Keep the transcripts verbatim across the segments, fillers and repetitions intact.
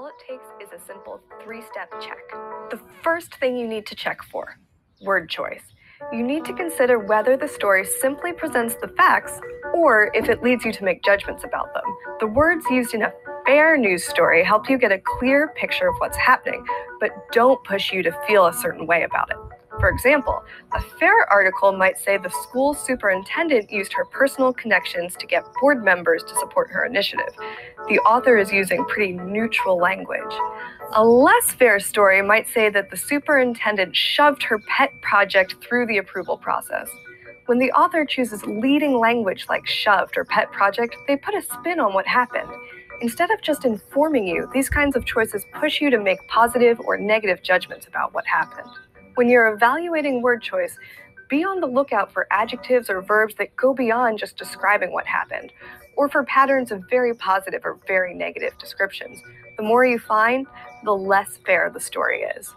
all it takes is a simple three-step check. The first thing you need to check for: word choice. You need to consider whether the story simply presents the facts or if it leads you to make judgments about them. The words used in a fair news story help you get a clear picture of what's happening, but don't push you to feel a certain way about it. For example, a fair article might say the school superintendent used her personal connections to get board members to support her initiative. The author is using pretty neutral language. A less fair story might say that the superintendent shoved her pet project through the approval process. When the author chooses leading language like shoved or pet project, they put a spin on what happened. Instead of just informing you, these kinds of choices push you to make positive or negative judgments about what happened. When you're evaluating word choice, be on the lookout for adjectives or verbs that go beyond just describing what happened, or for patterns of very positive or very negative descriptions. The more you find, the less fair the story is.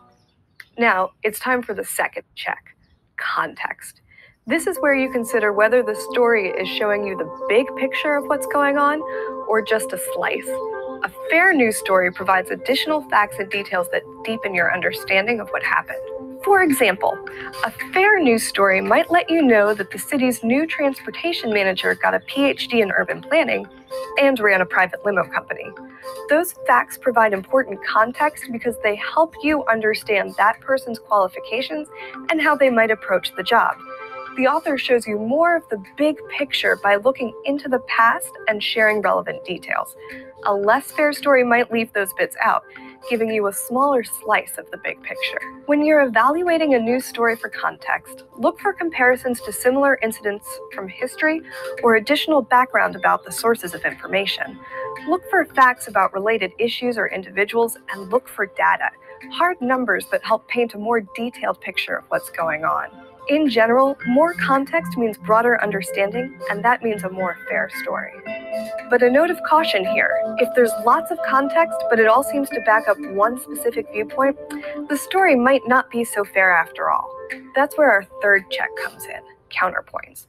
Now, it's time for the second check: context. This is where you consider whether the story is showing you the big picture of what's going on or just a slice. A fair news story provides additional facts and details that deepen your understanding of what happened. For example, a fair news story might let you know that the city's new transportation manager got a P H D in urban planning and ran a private limo company. Those facts provide important context because they help you understand that person's qualifications and how they might approach the job. The author shows you more of the big picture by looking into the past and sharing relevant details. A less fair story might leave those bits out, giving you a smaller slice of the big picture. When you're evaluating a news story for context, look for comparisons to similar incidents from history or additional background about the sources of information. Look for facts about related issues or individuals, and look for data, hard numbers that help paint a more detailed picture of what's going on. In general, more context means broader understanding, and that means a more fair story. But a note of caution here: if there's lots of context, but it all seems to back up one specific viewpoint, the story might not be so fair after all. That's where our third check comes in: counterpoints.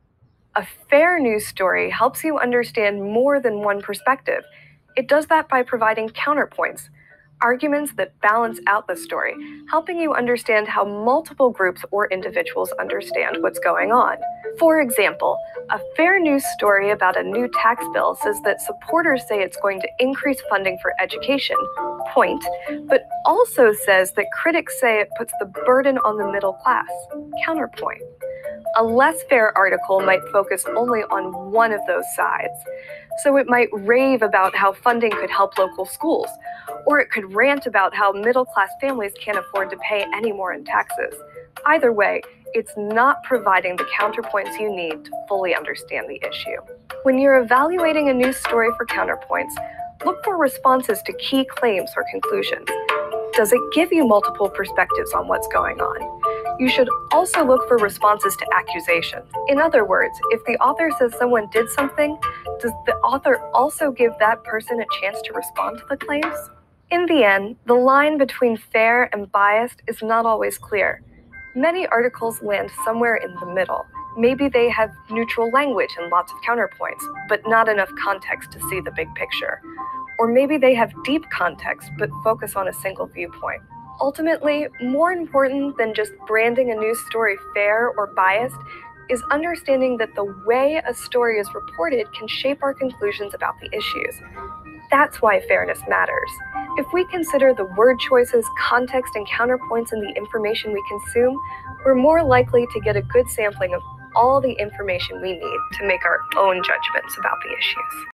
A fair news story helps you understand more than one perspective. It does that by providing counterpoints, arguments that balance out the story, helping you understand how multiple groups or individuals understand what's going on. For example, a fair news story about a new tax bill says that supporters say it's going to increase funding for education, point, but also says that critics say it puts the burden on the middle class, counterpoint. A less fair article might focus only on one of those sides. So it might rave about how funding could help local schools, or it could rant about how middle-class families can't afford to pay any more in taxes. Either way, it's not providing the counterpoints you need to fully understand the issue. When you're evaluating a news story for counterpoints, look for responses to key claims or conclusions. Does it give you multiple perspectives on what's going on? You should also look for responses to accusations. In other words, if the author says someone did something, does the author also give that person a chance to respond to the claims? In the end, the line between fair and biased is not always clear. Many articles land somewhere in the middle. Maybe they have neutral language and lots of counterpoints, but not enough context to see the big picture. Or maybe they have deep context, but focus on a single viewpoint. Ultimately, more important than just branding a news story fair or biased is understanding that the way a story is reported can shape our conclusions about the issues. That's why fairness matters. If we consider the word choices, context, and counterpoints in the information we consume, we're more likely to get a good sampling of all the information we need to make our own judgments about the issues.